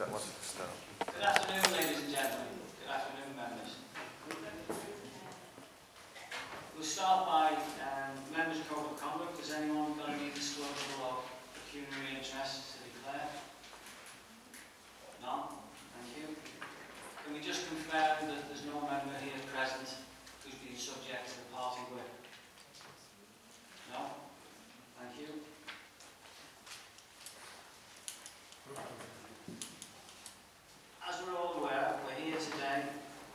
that wanted to start. Good afternoon, ladies and gentlemen. Good afternoon, members. We'll start by members' code of conduct. Has anyone got any disclosable or pecuniary interests to declare? None? Thank you. Can we just confirm that there's no member here present who's been subject to the party whip? No? Thank you. As we're all aware, we're here today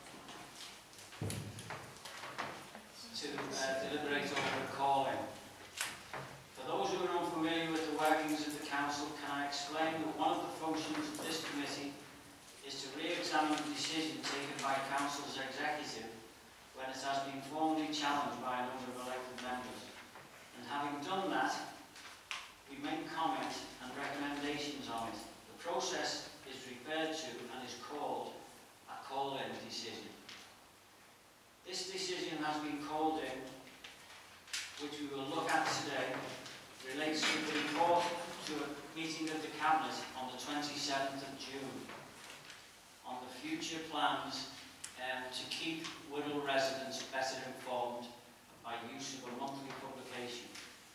to deliberate over a call-in. For those who are unfamiliar with the workings of the Council, can I explain that one of the functions of this committee is to re-examine the decision taken by Council's executive when it has been formally challenged by a number of elected members. And having done that, we make comment and recommendations on it. The process is referred to and is called a call-in decision. This decision has been called in, which we will look at today, relates to the report to a meeting of the Cabinet on the 27th of June on the future plans to keep Wirral residents better informed by use of a monthly publication.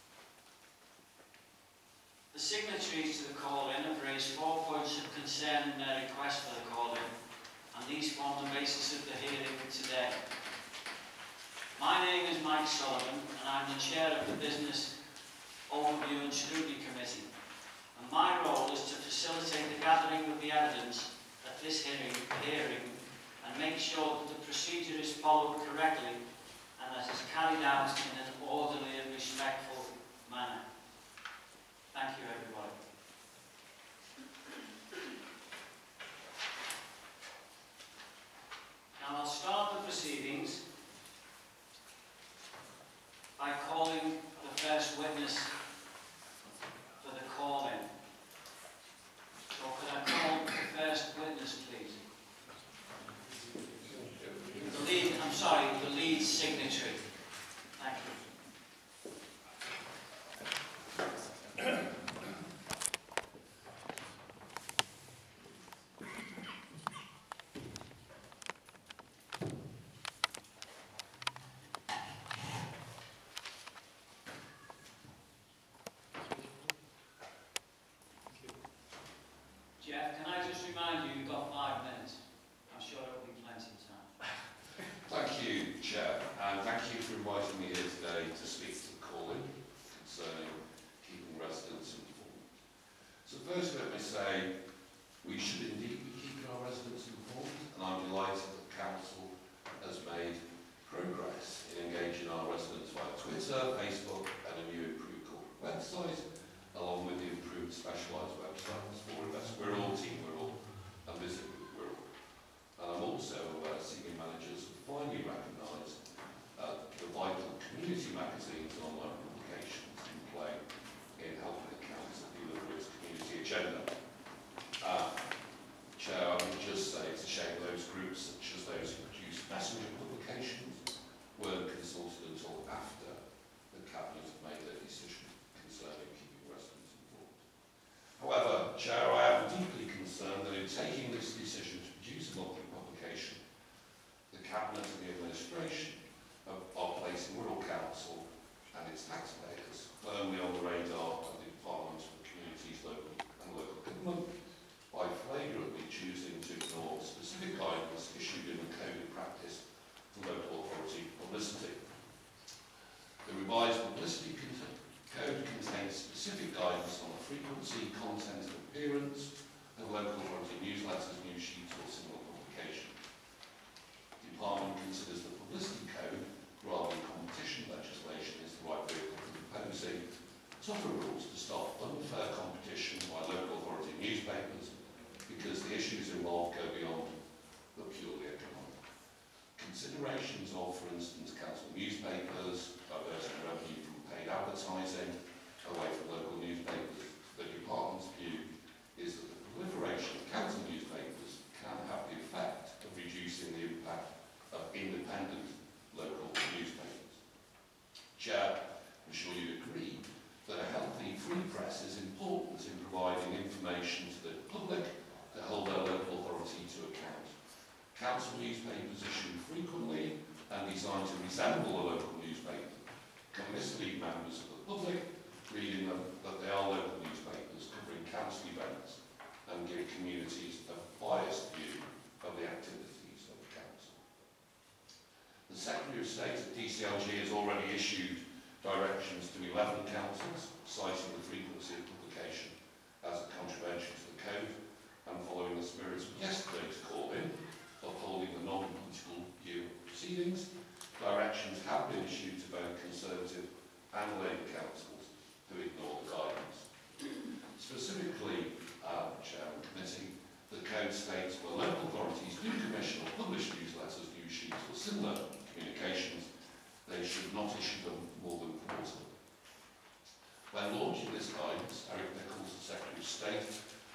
The signatories to the call-in have raised 4 points of concern in their request for the call-in, and these form the basis of the hearing today. My name is Mike Sullivan, and I'm the chair of the Business Overview and Scrutiny Committee, and my role is to facilitate the gathering of the evidence at this hearing and make sure that the procedure is followed correctly and that it is carried out in an orderly and respectful manner. Thank you, everybody. Now I'll start the proceedings by calling the first witness for the call-in. So could I call the first witness, please? The lead signatory. Thank you. Jeff, can I just remind you, you've got 5 minutes. I'm sure it will be plenty of time. Thank you, Chair, and thank you for inviting me here today to speak to the call-in concerning keeping residents informed. So first let me say we should indeed be keeping our residents informed, and I'm delighted that the Council has made progress in engaging our residents via Twitter, Facebook and a new improved corporate website, along with the improved specialised websites for Invest Wirral, Team Wirral and Visit Wirral. And I'm also senior managers have finally recognised the vital community magazines and online publications in play in helping the Council deliver its community agenda. Chair, I would just say it's a shame those groups, such as those who produce messenger publications, weren't consulted until after the Cabinet had made their decision concerning keeping residents informed. However, Chair, I am deeply concerned that in taking this decision to produce a monthly publication, the Cabinet and the administration are placing Wirral Council and its taxpayers firmly on the radar of the Department for Communities and Local Government by flagrantly choosing to ignore specific guidance issued in the Code of Practice for Local Authority Publicity. The revised Publicity Code contains specific guidance on the frequency, content and appearance of local authority newsletters, news sheets or similar publication. The Department considers the Publicity Code, rather than competition legislation, is the right vehicle for imposing tougher rules to stop unfair competition by local authority newspapers, because the issues involved go beyond the purely economic. Considerations of, for instance, council newspapers, diverting revenue from paid advertising away from local newspapers. The Department's view is that the proliferation of council newspapers can have the effect of reducing the impact of independent local newspapers. Chair, I'm sure you'd agree that a healthy free press is important in providing information to the public to hold Council newspapers issue frequently and designed to resemble a local newspaper can mislead members of the public, reading that they are local newspapers covering council events and give communities a biased view of the activities of the council. The Secretary of State at DCLG has already issued directions to 11 councils, citing the frequency of publication as a contravention to the code, and following the spirit of yesterday's call-in, upholding the non-political view of proceedings, directions have been issued to both Conservative and Labour councils who ignore the guidance. Specifically, Chair and Committee, the code states where local authorities do commission or publish newsletters, news sheets or similar communications, they should not issue them more than quarterly. When launching this guidance, Eric Nichols, the Secretary of State,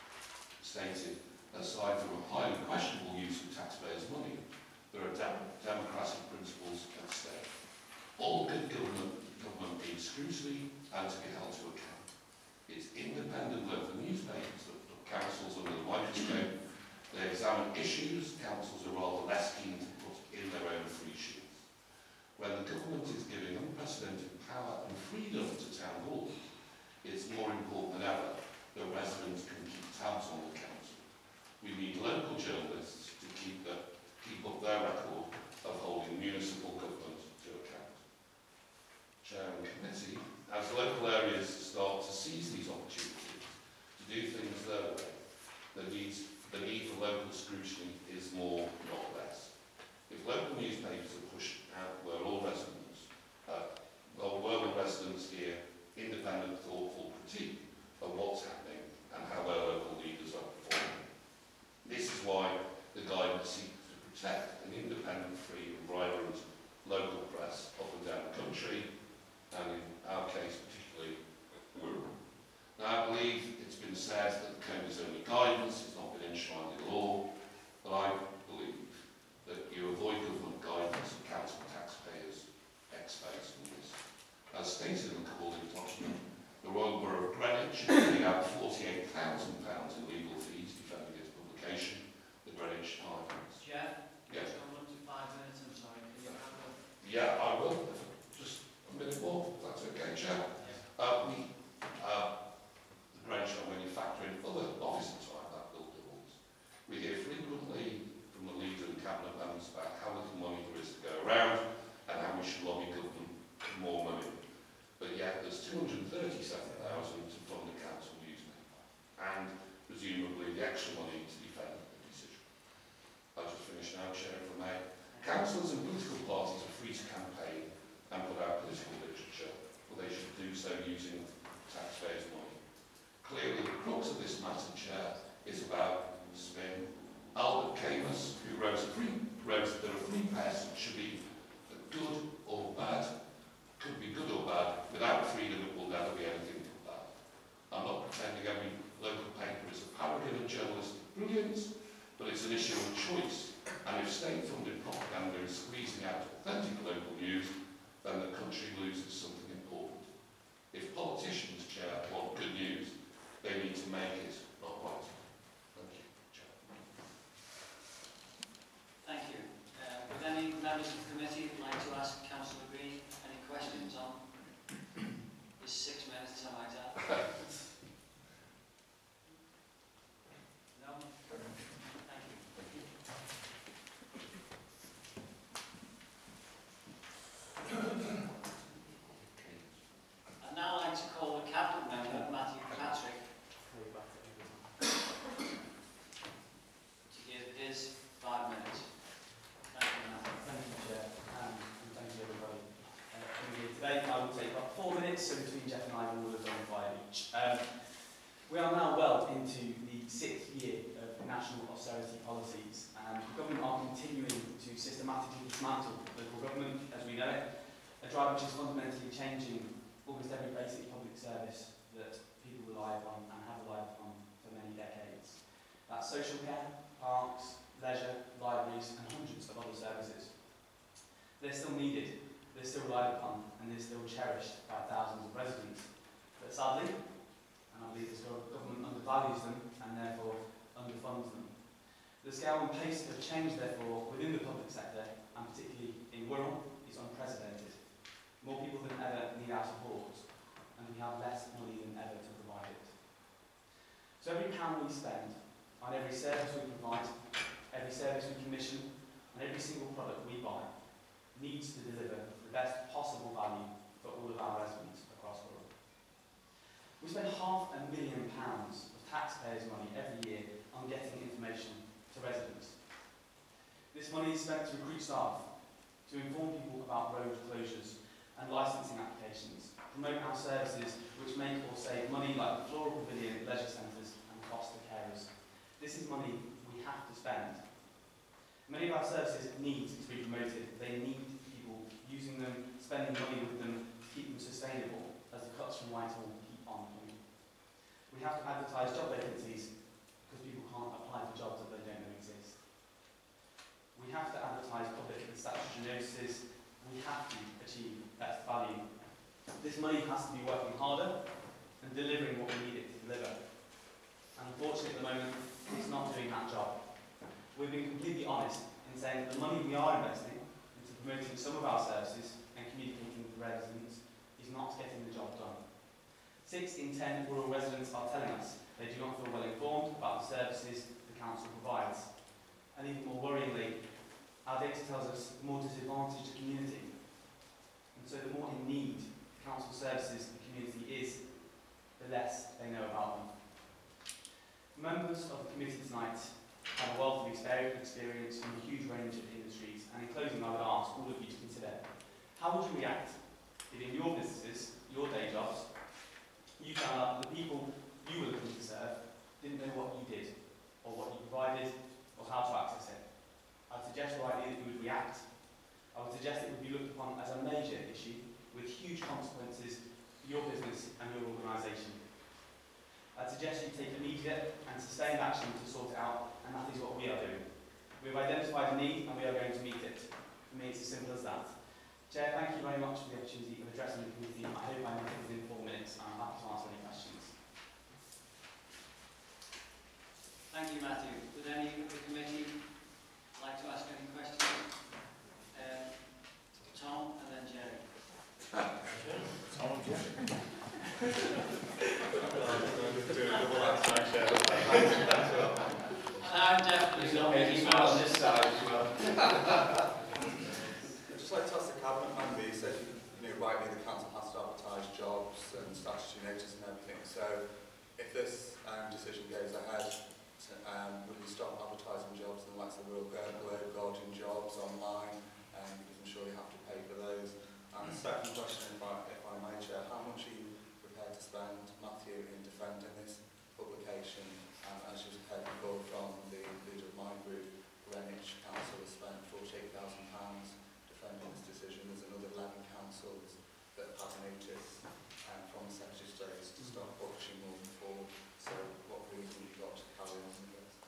stated, aside from a highly questionable use of taxpayers' money, there are democratic principles at stake. All good government needs scrutiny and to be held to account. It's independent local newspapers that put councils under the microscope. They examine issues councils are rather less keen to put in their own free sheets. When the government is giving unprecedented power and freedom to town hall, it's more important than ever that residents can keep tabs on the council. We need local journalists to keep up their record of holding municipal government to account. Chair and Committee, as local areas start to seize these opportunities to do things their way, the need for local scrutiny is more, not less. If local newspapers are pushed out where all residents, where the residents hear independent, thoughtful critique of what's happening and how their local leaders are performing. This is why the guidance seeks to protect an independent, free and vibrant local press up and down the country, and in our case particularly Wirral. Now I believe it's been said that the code is only guidance, it's not been enshrined in law, but I believe that you avoid government guidance and council taxpayers exposed in this. As stated in the call-in document, the Royal Borough of Greenwich is paying out £48,000 in legal fees defending its publication, the Greenwich Times. Chair? Yes. I'll run to 5 minutes, I'm sorry. Can you have a... Yeah, I will. Just a minute more, if that's okay, Chair. The Greenwich are manufacturing other offices like that built buildings. We hear frequently from the leader and cabinet members about how little money there is to go around and how we should lobby government for more money. But yet there's 237,000 to fund the council newspaper and presumably the extra money to defend the decision. I'll just finish now, Chair, if I may. Councils and political parties are free to campaign and put out political literature, but they should do so using taxpayers' money. Clearly, the crux of this matter, Chair, is about spin. Albert Camus, who wrote that a free press should be good or bad, could be good or bad. Without freedom, it will never be anything but bad. I'm not pretending every local paper is a paragon of journalistic brilliance, but it's an issue of choice. And if state-funded propaganda is squeezing out authentic local news, then the country loses something important. If politicians, Chair, want good news, they need to make it, not write it. Thank you, Chair. Thank you. Would any members of the committee like to ask Councillor Green any questions on his 6 minutes, I might add? No? Thank you. I'd now like to call the cabinet member, Matthew Patrick, to give his 5 minutes. Thank you, Matthew. Thank you, Chair, and thank you, everybody. Today I will take up 4 minutes, so between Jeff and I we will have done 5 each. We are now well into the 6th year of national austerity policies, and the government are continuing to systematically dismantle local government as we know it, a drive which is fundamentally changing almost every basic public service that people rely upon and have relied upon for many decades. That's social care, parks, leisure, libraries and hundreds of other services. They're still needed, they're still relied upon and they're still cherished by thousands of residents. But sadly, and I believe this government undervalues them and therefore underfunds them. The scale and pace of change, therefore, within the public sector, and particularly in Wirral, is unprecedented. More people than ever need our support, and we have less money than ever to provide it. So every pound we spend on every service we provide, every service we commission, and every single product we buy needs to deliver the best possible value for all of our residents across Wirral. We spend £500,000 of taxpayers' money every year on getting information to residents. This money is spent to recruit staff, to inform people about road closures and licensing applications, promote our services which make or save money like the floral pavilion, leisure centres and foster carers. This is money we have to spend. Many of our services need to be promoted. They need people using them, spending money with them to keep them sustainable as the cuts from Whitehall keep on coming. We have to advertise job vacancies because people can't apply for jobs that they don't know exist. We have to advertise public and statutory notices. We have to achieve best value. This money has to be working harder and delivering what we need it to deliver. And unfortunately at the moment, it's not doing that job. We've been completely honest in saying that the money we are investing into promoting some of our services and communicating with residents is not getting the job done. 6 in 10 rural residents are telling us they do not feel well informed about the services the council provides. And even more worryingly, our data tells us the more disadvantaged the community. And so the more in need council services the community is, the less they know about them. Members of the committee tonight have a wealth of experience from a huge range of industries, and in closing I would ask all of you to consider, how would you react if in your businesses, your day jobs, you found out that the people you were looking to serve didn't know what you did, or what you provided, or how to access it? I'd suggest rightly that you would react. I would suggest it would be looked upon as a major issue with huge consequences for your business and your organisation. I'd suggest you take immediate and sustained action to sort it out, and that is what we are doing. We have identified a need and we are going to meet it. For me, it's as simple as that. Chair, thank you very much for the opportunity of addressing the committee. I hope I make it within 4 minutes, and I'm happy to answer any questions. Thank you, Matthew. Would any of the committee like to ask any questions? Tom and then Gerry. Tom and Gerry. I'm definitely not making on this side as well. I'd just like to ask the cabinet member, you said, rightly the council has to advertise jobs and statutory notice and everything. So if this decision goes ahead, will you stop advertising jobs in the likes of Wirral Guardian jobs online? Because I'm sure you have to pay for those. And the second question, if I may, Chair, how much are you prepared to spend, Matthew, in defending this publication? As you've heard before from the leader of my group, Rennie Council has spent £48,000 defending this decision. There's another 11 councils that have had notice from the Secretary of State to start publishing more than 4. So what reason have you got to carry on with this?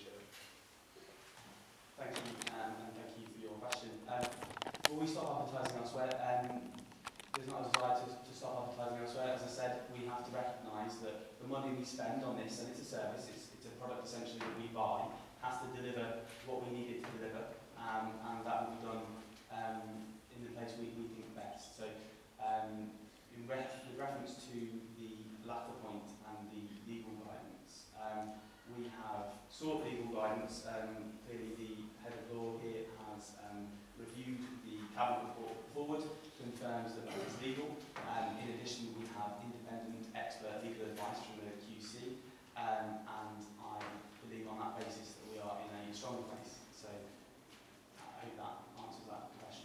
Thank you, and thank you for your question. Will we stop advertising elsewhere? There's not a desire to stop advertising elsewhere. As I said, we have to recognise that the money we spend on this, and it's a service, it's a product essentially that we buy, has to deliver what we need it to deliver, and that will be done in the place we think best. So, with reference to the latter point and the legal guidance, we have sought legal guidance. Clearly, the head of law here has reviewed the cabinet report forward, confirms that it is legal. In addition, we have independent expert legal advice from the QC, and I believe on that basis that we are in a stronger place. So I hope that answers that question.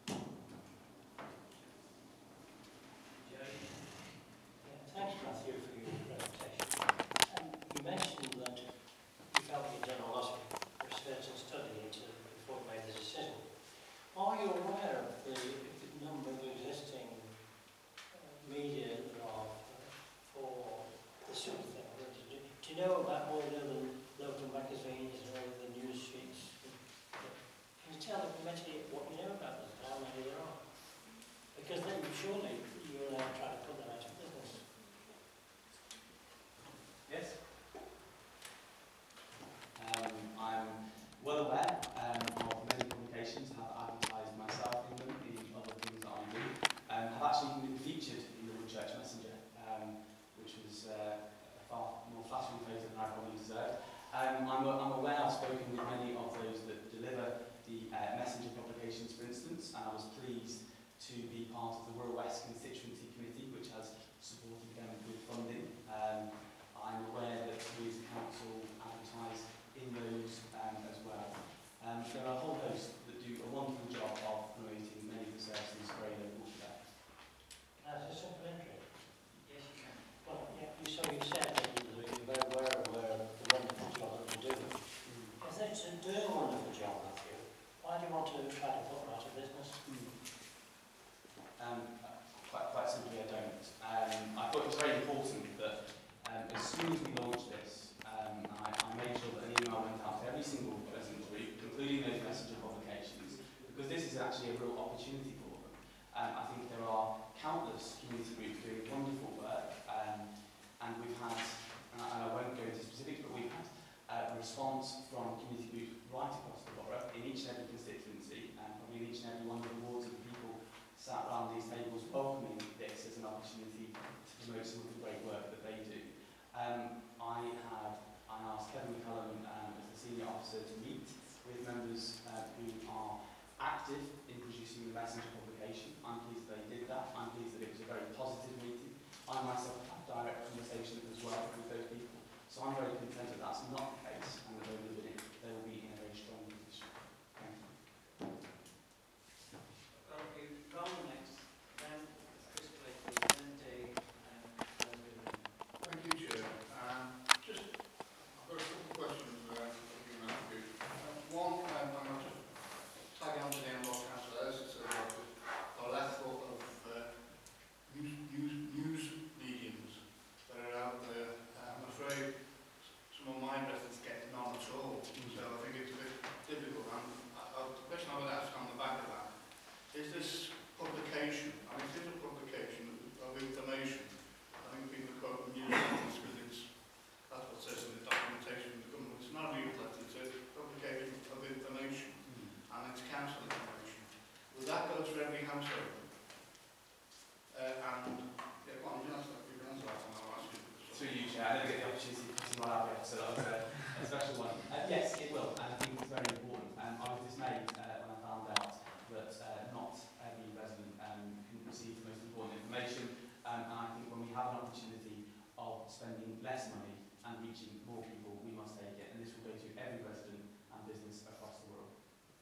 Gerry? Thanks, Matthew, for your presentation. You mentioned that you felt you'd done a lot of research and study before you made the decision. Are you aware of the number of existing media that are for this sort of thing? Do you know about more than local magazines or the news sheets? I'm aware I've spoken with many of those that deliver the messenger publications, for instance, and I was pleased to be part of the Wirral West Constituency Committee, which has supported them with funding. I'm aware that we as a council advertise in those as well. There are a whole host that do a wonderful job of promoting many of the services very local to them. That's a simple entry. Yes, you can. Well, yeah, so you said that you're very aware of the wonderful job that they do. If they do a wonderful job with you, why do you want to try to put them out of business? Quite simply, I don't. I thought it was very important that as soon as we launched this, I made sure that an email went out to every single resident group, including those messenger publications, because this is actually a real opportunity for them. I think there are countless community groups doing wonderful work, and we've had, and I won't go into specifics, but we've had a response from community groups right across the borough, in each and every constituency, and probably in each and every one of the wards of the people sat around these tables welcoming this as an opportunity to promote some of the great work that they do. I asked Kevin McCullum as the senior officer to meet with members who are active in producing the messenger publication. I'm pleased that they did that. I'm pleased that it was a very positive meeting. I myself have direct conversation as well with those people. So I'm very content that that's not the case and that they will be in a very strong position. Thank you. Okay, Ron next, then Chris Blakeley, then Dave, and Lesley. Thank you, Chair. Just, I've got a couple of questions for you, Matthew. One, I'm going to tag on to the end of what Councillor Ellis said about the left of news mediums that are out there. I'm afraid some of my residents get none at all. So I think it's a bit difficult. The question I would ask on the back of that, is this publication, I mean, it is a publication of information. I think people quote newsletters because that's what says in the documentation of the government. It's not a newsletter, it's a publication of information, and it's council information. Will that go to every household? And, yeah, well, you can answer that one, I'll ask you. Through you, Chair. I never get the opportunity to put Cllr Ron Abbey, so that was a special one. Yes, it will, and I think it's very important. I was dismayed when I found out that not every resident can receive the most important information, and I think when we have an opportunity of spending less money and reaching more people, we must take it, and this will go to every resident and business across the world.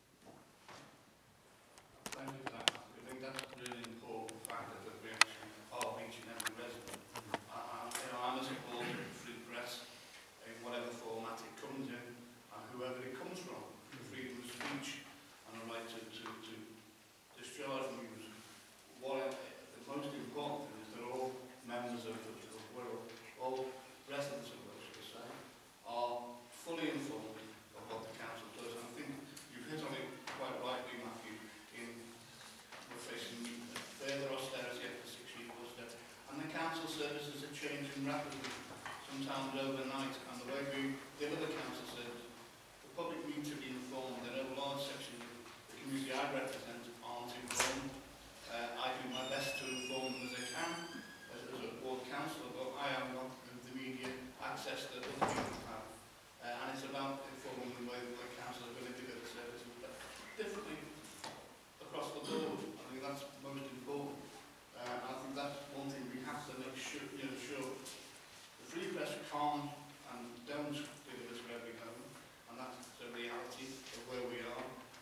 Thank you for that. I think that's a really important factor that we actually are reaching every resident. I'm a supporter of free press in whatever format it comes in and whoever it comes from. Freedom of speech and a right to discharge news. The most important thing is that all members of Wirral, all residents of Wirral, should I say, are fully informed of what the council does. And I think you've hit on it quite rightly, Matthew, in we're facing further austerity after 6 years of austerity. And the council services are changing rapidly, sometimes overnight, and the way we deliver council services, the public need to be informed. I know a large section of the community I represent aren't informed. I do my best to inform them as I can, as a ward councillor, but I am not the media access that other people have. And it's about informing the way that the council are going to deliver services differently across the board. I think that's most important. I think that's one thing we have to make sure, sure the free press can't and don't deliver to every home, and that's the reality of where we are.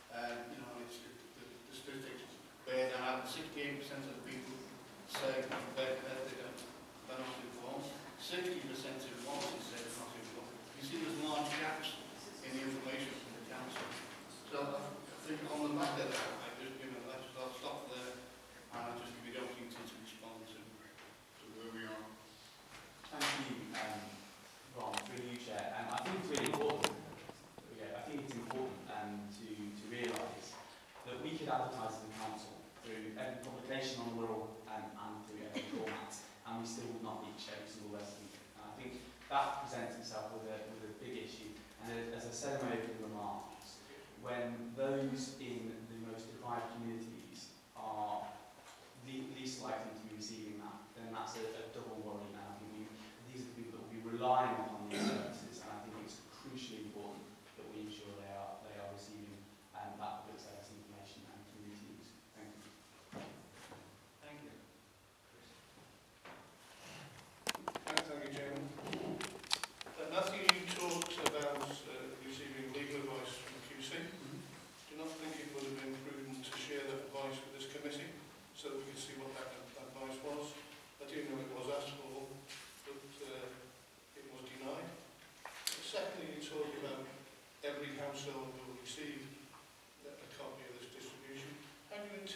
The statistics bear that out. 68% of the people say they're not informed. 60% of Wallasey say they're not informed. You see there's large gaps in the information from the council. So I think on the back of that, I'll stop there and I'll just give you the opportunity to respond to where we are. Thank you, Ron, through you, Chair. I think it's really important. I think it's important to realise that we could advertise as a council through every publication on the Wirral and through every format, and we still would not reach every single resident. And I think that presents itself with a big issue. And as I said in my opening remarks, when those in the most deprived communities are least likely to be receiving that, then that's a double worry now. I think these are the people that will be relying upon these services, and I think it's crucially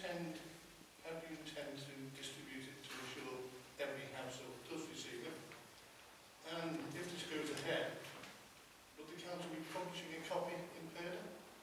intend to distribute it to ensure every household does receive it? And if this goes ahead, will the council be publishing a copy in Purda?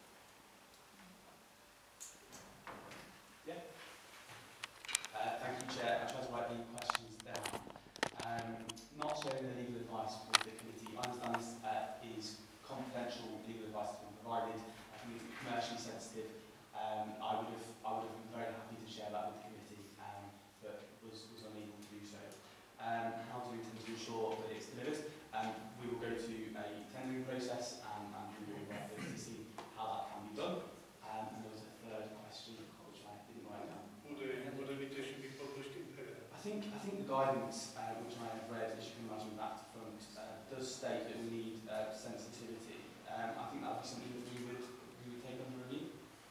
Thank you, Chair. I tried to write the questions down. Not sharing the legal advice with the committee. I understand this is confidential legal advice that's been provided. I think it's commercially sensitive. I would have been very happy to share that with the committee, but was unable to do so. How do we intend to ensure that it's delivered? We will go to a tendering process and we will work to see how that can be done. And there was a third question which I didn't write down. Would an edition be published in Purda? I think the guidance which I have read, as you can imagine, back to front, does state that we need sensitivity. I think that would be something that we would take under review.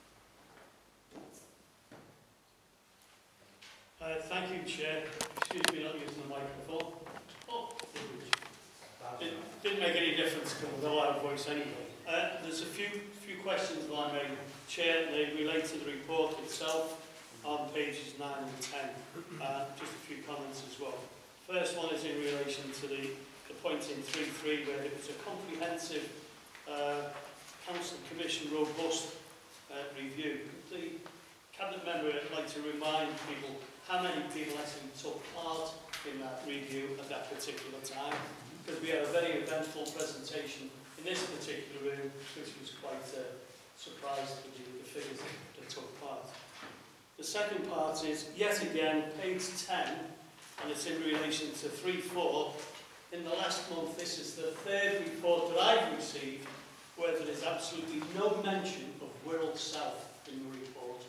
Thank you, Chair. Excuse me not using the microphone. Oh, didn't make any difference because I was a loud voice anyway. There's a few questions that I made, Chair. They relate to the report itself on pages 9 and 10. Just a few comments as well. First one is in relation to the point in 3.3 where it was a comprehensive Council Commission robust review. The Cabinet member would like to remind people how many people actually took part in that review at that particular time, because we had a very eventful presentation in this particular room, which was quite surprised with the figures that took part. The second part is, yet again, page 10, and it's in relation to 3.4. In the last month, this is the third report that I've received where there is absolutely no mention of Wirral South in the report.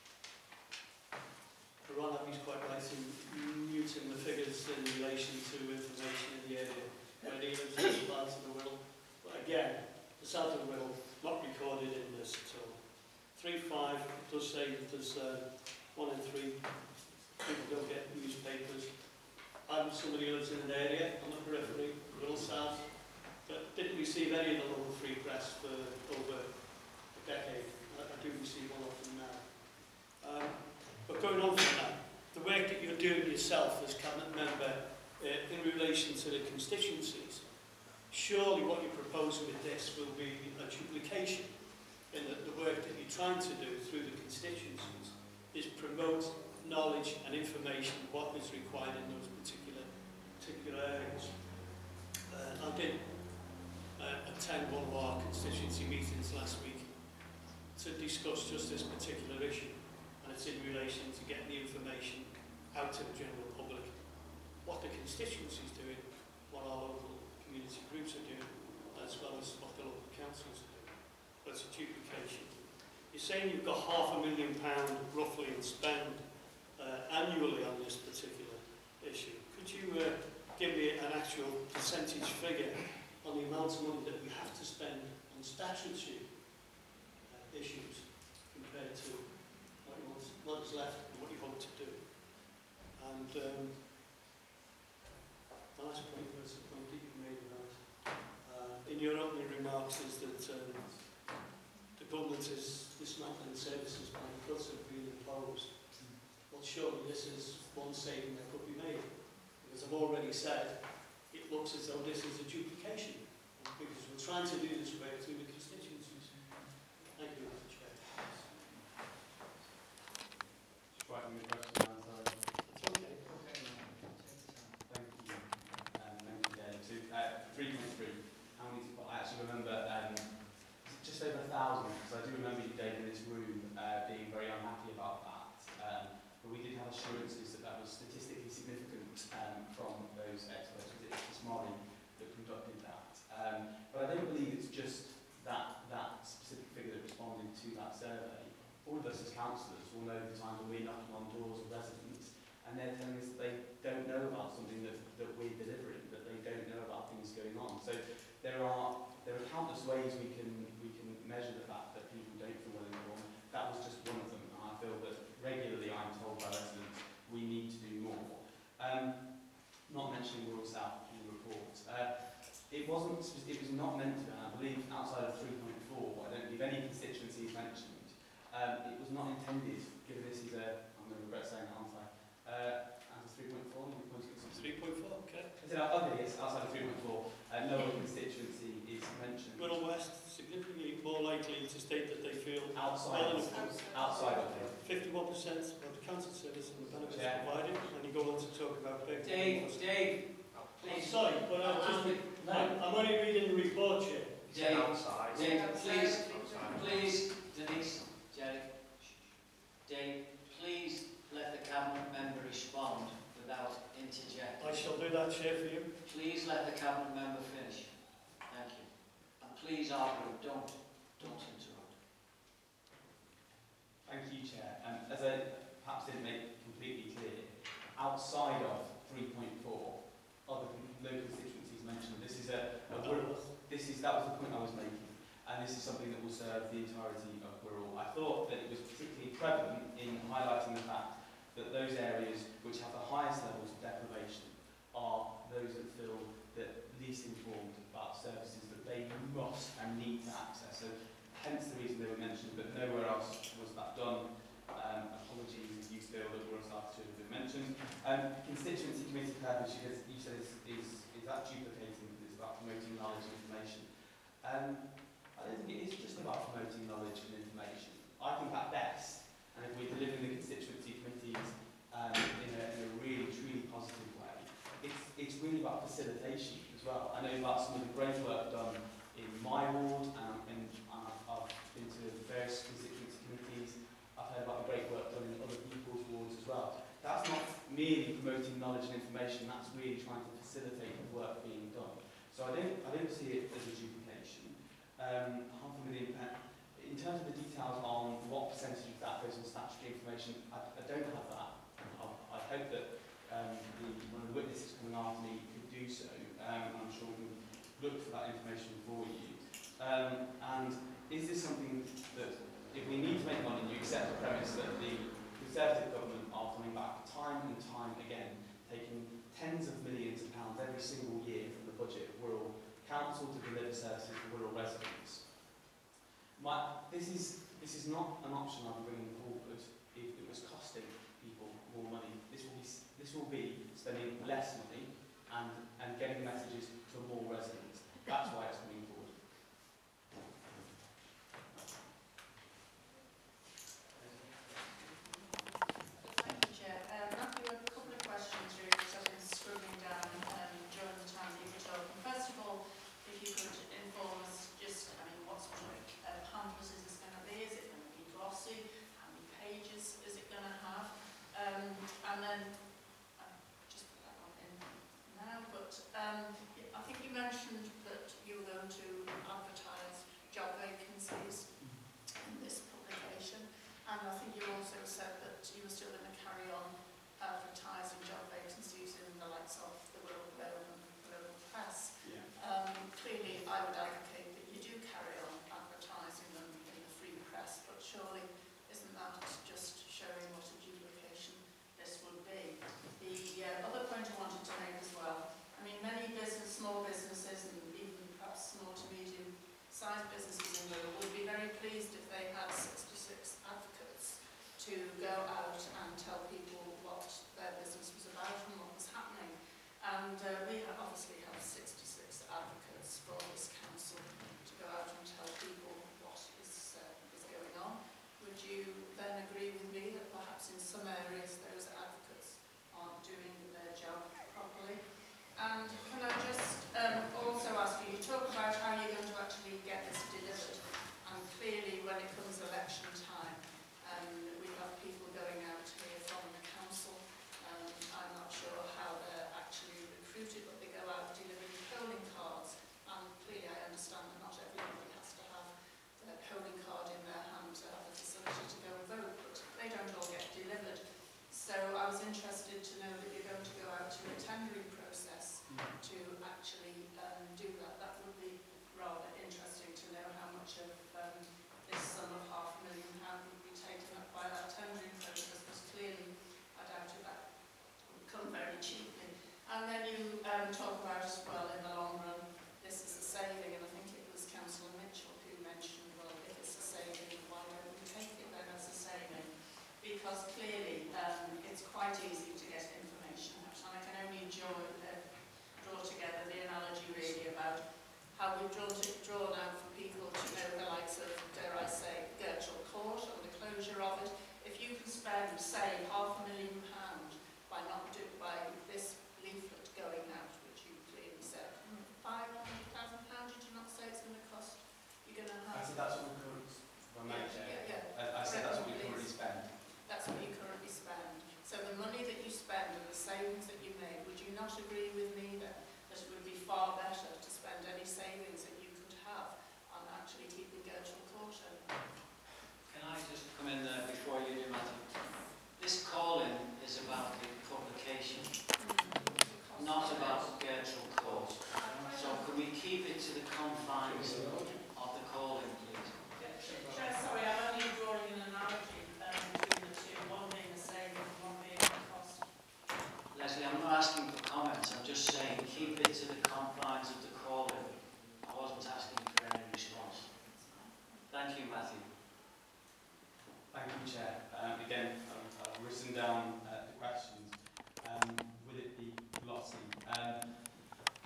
Ron Abbey's quite right in muting the figures in relation to information in the area where he lives in parts of the Wirral. But again, the south of the Wirral, not recorded in this at all. 3.5 does say that there's 1 in 3 people don't get newspapers. I'm somebody who lives in an area on the periphery, Wirral South, that didn't receive any of the local free press for over a decade. I do receive one of them now. But going on from that, the work that you're doing yourself as Cabinet member in relation to the constituencies, surely what you're proposing with this will be a duplication in that the work that you're trying to do through the constituencies is promote knowledge and information of what is required in those particular areas. I did attend one of our constituency meetings last week to discuss just this particular issue. And it's in relation to getting the information out to the general public, what the constituency is doing, what our local community groups are doing, as well as what the local councils are doing. But it's a duplication. You're saying you've got £500,000 roughly in spend annually on this particular issue. Could you give me an actual percentage figure on the amount of money that we have to spend on statutory issues compared to what is left and what you hope to do? And the last point was a point that you made about in your opening remarks is that the government is dismantling services by the cuts that have been imposed. Well, surely this is one saving that could be made, because I've already said it looks as though this is a duplication, because we're trying to do this work through the constituencies. Thank you, Mr. Chair. Writing the question down, sorry. It's okay. Thank you. Thank you, Gerry. So, 3.3. How many? Well, I actually remember just over 1,000, because I do remember you, Dave, in this room being very unhappy about that. But we did have assurances that that was statistically significant from those experts. Was it Smiley that conducted that? But I don't believe it's just that specific figure that responded to that survey. All of us as councillors will know the time when we're knocking on doors of residents and they're telling us that they don't know about something that we're delivering, that they don't know about things going on. So there are countless ways we can measure the fact that people don't feel well informed. That was just one of them, and I feel that regularly I'm told by residents we need to do more. Not mentioning Wirral South in the report. It was not meant to, and I believe outside of 3.4, I don't believe any constituencies mentioned. It was not intended, given this is likely to state that they feel Outside of it. 51% of the council service and the benefits Yeah. provided, and you go on to talk about big. Dave, I'm please. sorry, but I'm only reading the report here. Dave, please, Denise, Gerry, Dave, please let the cabinet member respond without interjecting. I shall do that, Chair, for you. Please let the cabinet member finish. Thank you. And please, argue, don't interrupt. Thank you, Chair. As I perhaps didn't make completely clear, outside of 3.4, other local constituencies mentioned, this is that was the point I was making, and this is something that will serve the entirety of Wirral. I thought that it was particularly prevalent in highlighting the fact that those areas which have the highest levels of deprivation are those that feel that least informed about services that they must and need to access. So hence the reason they were mentioned, but nowhere else was that done. Apologies if you feel that Wirral South should have been mentioned. Constituency committee purpose, you said is that duplicating, because it's about promoting knowledge and information. I don't think it is just about promoting knowledge and information. I think at best, and if we're delivering the constituency committees in a really, truly positive way, it's really about facilitation as well. I know about some of the great work done in my ward, and I've been to various constituency committees. I've heard about the great work done in other people's wards as well. That's not merely promoting knowledge and information, that's really trying to facilitate the work being done. So I don't see it as a duplication. In terms of the details on what percentage of that goes on statutory information, I don't have that. I hope that one of the witnesses coming after me could do so. I'm sure we can look for that information for you. And is this something that, if we need to make money, you accept the premise that the Conservative government are coming back time and time again, taking tens of millions of pounds every single year from the budget of Wirral Council to deliver services for Wirral residents? This is not an option I'll be bringing forward if it was costing people more money. This will be spending less money and getting messages to more residents. That's why it's coming forward. Thank you, Chair. Matthew, a couple of questions really, which I've been scribbling down during the time that you were talking. First of all, if you could inform us just, what sort of pamphlet is this going to be? Is it going to be glossy? How many pages is it going to have? And then, just put that one in now, but I think you mentioned that you were going to advertise job vacancies in this publication, and I think you also said that you were still going to carry on advertising job vacancies in the likes of the Wirral Globe and Global Press. Yeah. Clearly, I would advocate that you do carry on advertising them in the free press, but surely isn't that just showing what a duplication this would be? The other point I wanted to make as well, many small businesses and even perhaps small to medium-sized businesses in Wirral would be very pleased if they had 66 advocates to go out and tell people what their business was about and what was happening. And we obviously have 66 advocates for this council to go out and tell people what is going on. Would you then agree with me that perhaps in some areas those advocates aren't doing their job properly? And can I just also ask you, you talk about how you're going to actually get this delivered, and clearly when it comes election time, we have people going out here from the council. I'm not sure how they're actually recruited, but they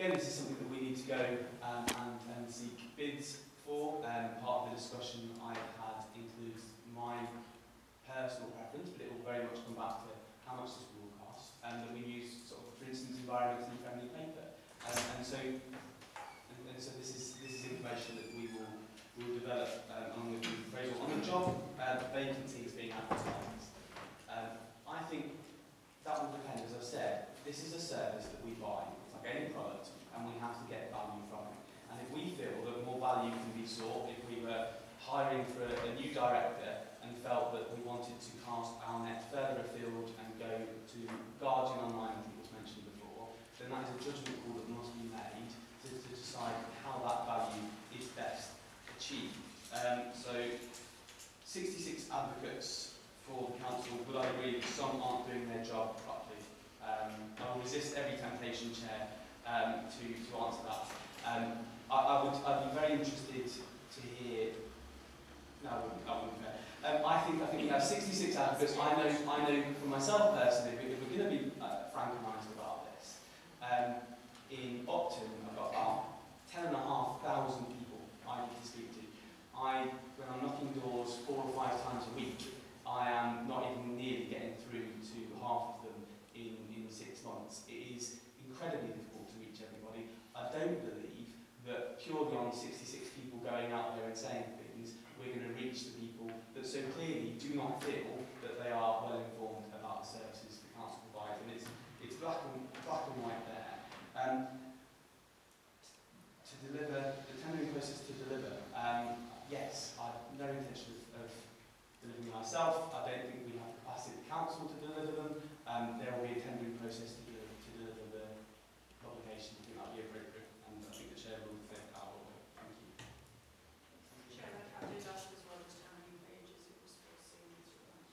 Again, this is something that we need to go and seek bids for. Part of the discussion I've had includes my personal preference, but it will very much come back to how much this will cost, and that we use, sort of, for instance, environmentally friendly paper. So this is information that we will develop along with the appraisal. On the job vacancies being advertised, I think that will depend. As I've said, this is a service that we buy. It's like any product, and we have to get value from it. And if we feel that more value can be sought, if we were hiring for a new director and felt that we wanted to cast our net further afield and go to Guardian Online, I think was mentioned before, then that is a judgment call that must be made to decide how that value is best achieved. So 66 advocates for the council, but I agree that some aren't doing their job properly. I will resist every temptation, Chair, to answer that. I'd be very interested to hear. No, I wouldn't. I think we have 66 advocates. I know for myself personally, if we're going to be frank and honest about this, in Upton, I've got about 10,500 people I need to speak to. When I'm knocking doors 4 or 5 times a week, I am not even nearly getting through to half of them in 6 months. It is incredibly difficult to reach everybody. I don't believe that purely on 66 people going out there and saying things, we're going to reach the people that so clearly do not feel that they are well informed about the services the council provides. And it's black and white there. To deliver, the tendering process to deliver, yes, I have no intention of delivering myself. I don't think we have capacity at the council to deliver them. There will be a tendering process to deliver the publication. I think that would be appropriate, and I think the Chair will think that will work. Thank you. Chair, I did ask as well as how many pages it was foreseen to run.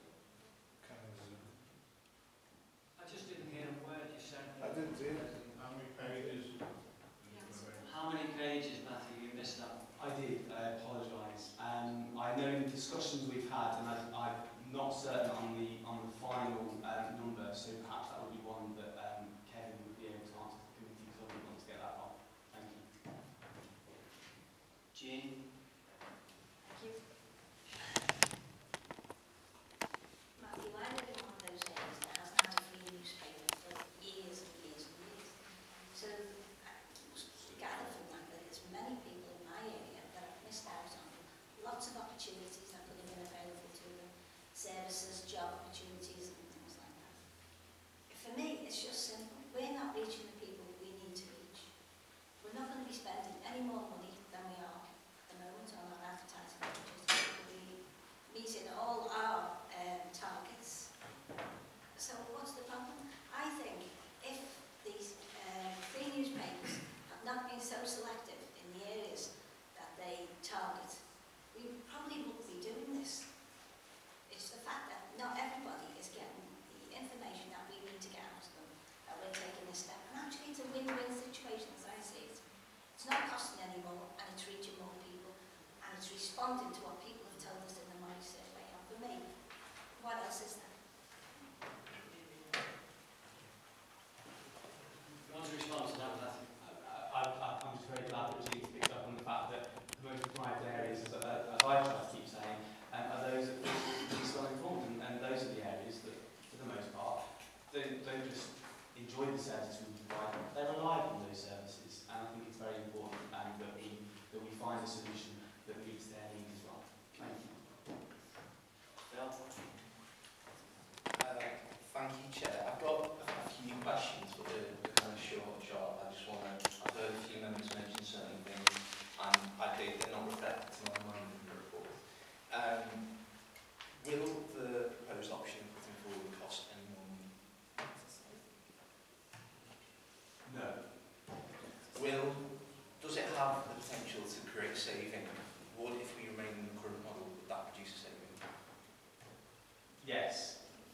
I just didn't hear a word you said. I didn't see it. How many pages? How many pages, Matthew? You missed that. I did. I apologise. I know in the discussions we've had, and I'm not certain on the final number, so perhaps that would be one that Kevin would be able to answer the committee, because I wouldn't want to get that wrong. Thank you. Jean? Thank you. Matthew, I live in one of those areas that hasn't had a free newspaper for years and years and years. So I gather from that there's many people in my area that have missed out on lots of opportunities that would have been available to them, services, job opportunities and things like that. For me, it's just simple. We're not reaching the people we need to reach. We're not going to be spending any more money than we are at the moment on our advertising budget. We'll be meeting all our targets. So what's the problem? I think if these free newspapers have not been so selective in the areas that they target, we probably wouldn't be doing this. It's the fact that not everybody is getting the information that we need to get out of them, that we're taking this step. And actually it's a win-win situation as I see it. It's not costing any more, and it's reaching more people, and it's responding to what people have told us in the money survey. And for me, what else is there? You want to respond to that, Matthew? I'm just very glad that Jean's picked up on the fact that the most deprived areas, as I try to keep saying, are those that feel least well informed, and those are the areas that, for the most part, don't just enjoy the services we provide, they rely on those services, and I think it's very important that we find a solution that meets their needs as well. Thank you. Bill? Thank you, Chair. I've got a few questions, but they're kind of short. I've heard a few members mention certain things, and they're not reflected to my mind in the report. Will the proposed option putting forward cost any more money? No. Does it have the potential to create saving? Would, if we remain in the current model, would that produce a saving? Yes.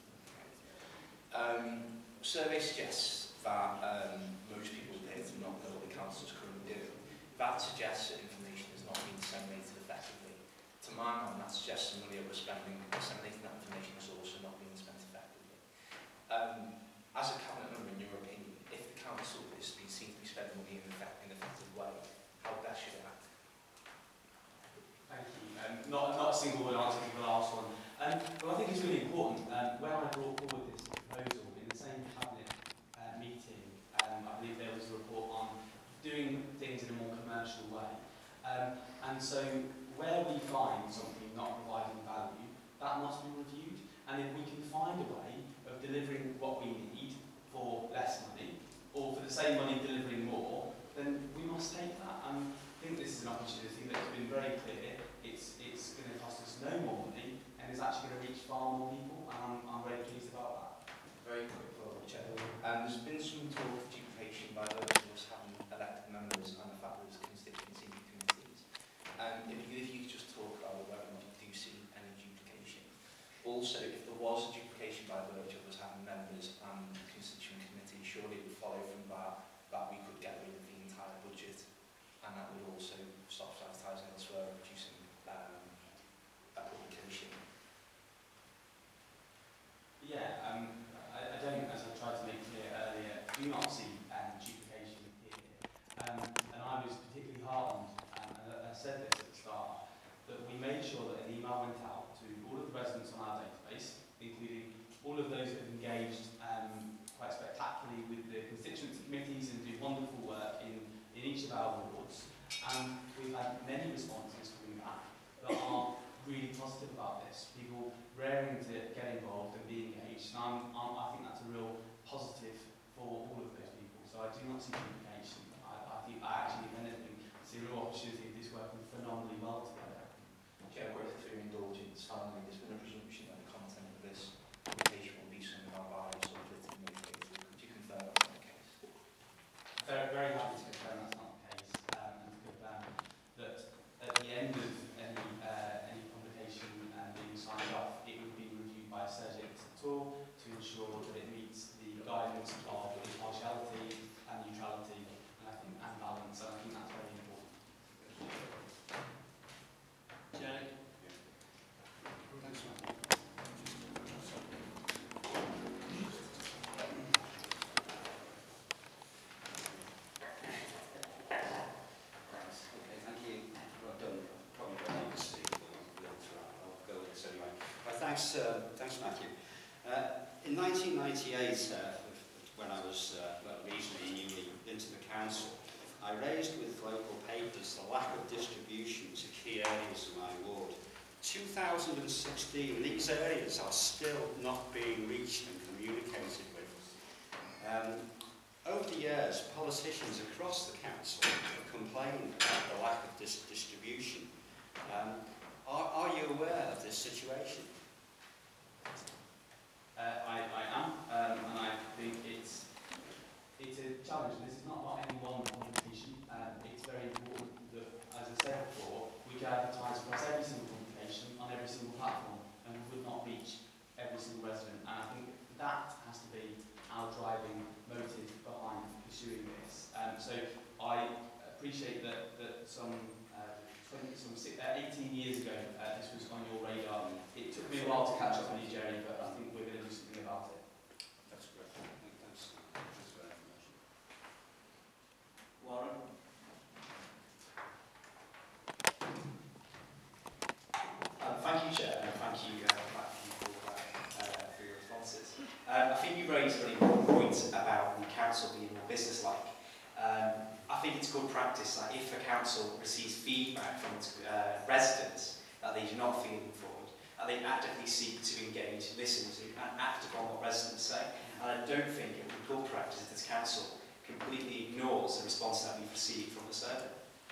Survey suggests that most people appear to not know what the council is currently doing. That suggests that information is not being disseminated effectively. To my mind, that suggests some money overspending, disseminating that information is also not being spent effectively. As a cabinet member, in your opinion, if the council is seen to be spend money in an effective way, how best should it act? Thank you. Not a single word answer to the last one. But I think it's really important. When I brought forward this proposal in the same cabinet meeting, I believe there was a report on doing things in a more commercial way. And so where we find something not providing value, that must be reviewed. And if we can find a way of delivering what we need for less money, or for the same money delivering more, then we must take that. And I think this is an opportunity that's been very clear. It's going to cost us no more money, and it's actually going to reach far more people, and I'm very pleased about that. Very quick follow-up, Chair. There's been some talk of duplication by those of us having elected members and the fact that there's constituency committees. If you could just talk about whether or not you do see any duplication. Also, if there was a duplication by virtue of us having members and constituent committees, surely it would follow from that we could get rid of the entire budget, and that would also stop advertising elsewhere, reducing a publication. Yeah, I don't, as I tried to make clear earlier, do not see duplication here. And I was particularly heartened, and I said this at the start, that we made sure that an email went out to all of the residents on our database, including all of those that have engaged quite spectacularly with the constituency committees and do wonderful work in each of our wards. And we've had many responses coming back that are really positive about this. People raring to get involved and be engaged. And I think that's a real positive for all of those people. So I do not see duplication. I think I actually, if anything, see a real opportunity of this working phenomenally well together. Chair, through indulgence, finally, there's been a presumption that the content of this publication will be some of our bias or politically motivated. Could you confirm that's not the case? Very, very happy to confirm that's not the case, and to confirm that at the end of any publication being signed off, it would be reviewed by a surgeon at all to ensure that it meets the guidance of impartiality and neutrality, and balance, and I think that's very important. Gerry? Thanks, Matt. Okay, thank you. Well done. Probably don't need to speak, but I'll go with this anyway. Thanks, Matthew. In 1998, when I was reasonably newly into the council, I raised with local papers the lack of distribution to key areas of my ward. 2016, these areas are still not being reached and communicated with. Over the years, politicians across the council have complained about the lack of distribution. Are you aware of this situation? I am, and I think it's a challenge. This is not about any one publication. It's very important that, as I said before, we can advertise across every single publication on every single platform, and we would not reach every single resident. And I think that has to be our driving motive behind pursuing this. So I appreciate that some 18 years ago this was on your radar. It took me a while to catch up with you, Gerry, but I think we're going to do something about it. That's great. Thanks for that information. Warren? Thank you, Chair, and thank you, for your responses. I think you raised a really important point about the council being more businesslike. I think it's good practice that if a council receives feedback from its residents that they do not feel informed, that they actively seek to engage, listen to, and act upon what residents say. And I don't think it would be good practice if this council completely ignores the response that we've received from the survey.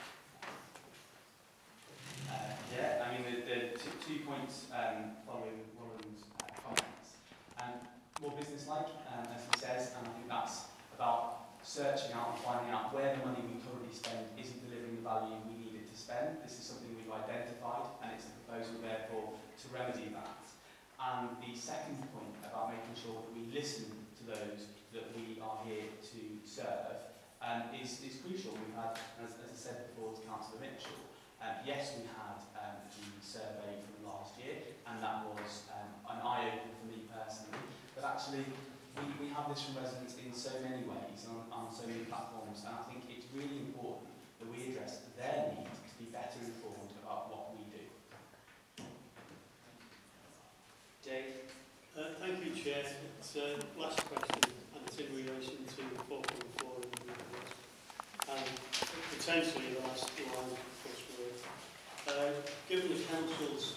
Yeah, I mean, the two points following Warren's comments. More business-like, as he says, and I think that's about searching out and finding out where the money we currently spend isn't delivering the value we need it to spend. This is something we've identified, and it's a proposal, therefore, to remedy that. And the second point about making sure that we listen to those that we are here to serve is crucial. We've had, as I said before to Councillor Mitchell, yes, we had the survey from last year, and that was an eye-opener for me personally. But actually, we have this from residents in so many ways and on so many platforms, and I think it's really important that we address their need to be better informed about what we do. Dave? Thank you, Chair. It's last question, and it's in relation to 4.4 in the report, and potentially the last line of crossword. Given the Council's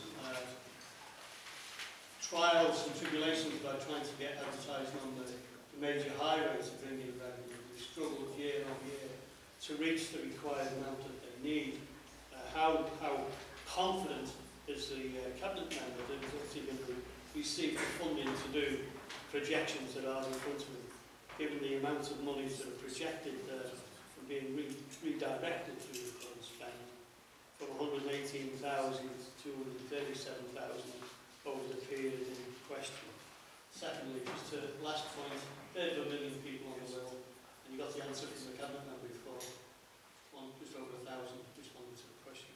trials and tribulations about trying to get advertising on the major highways to bring in revenue, we've struggled year on year to reach the required amount that they need. How confident is the Cabinet member that is actually going to receive the funding to do projections that are in front of them, given the amount of monies that are projected from being redirected through the current spend from 118,000 to 237,000 over the period in question. Secondly, just to last point, there's 1 million people on the will, and you got the answer from the Cabinet member before. Just over 1,000 responded to the question.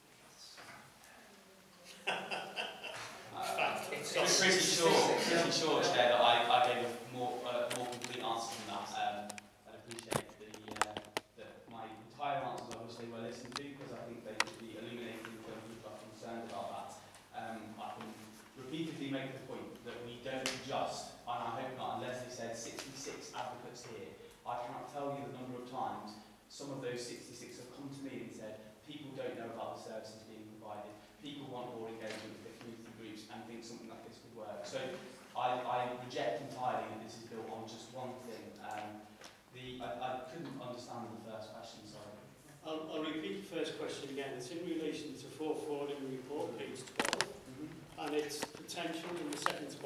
It's pretty sure, Chair, that I gave a more complete answer than that. I'd appreciate that my entire answers, I wish they were listened to, because I think they could be illuminating in terms of people are concerned about that. I can repeatedly make the point that we don't just, and I hope not, and Lesley said 66 advocates here. I cannot tell you the number of times some of those 66 have come to me and said, people don't know about the services being provided, people want more engagement with the community groups and think something like this could work. So I reject entirely that this is built on just one thing. I couldn't understand the first question, sorry. I'll repeat the first question again. It's in relation to 4.4 in the report, page 12. And it's potential in the second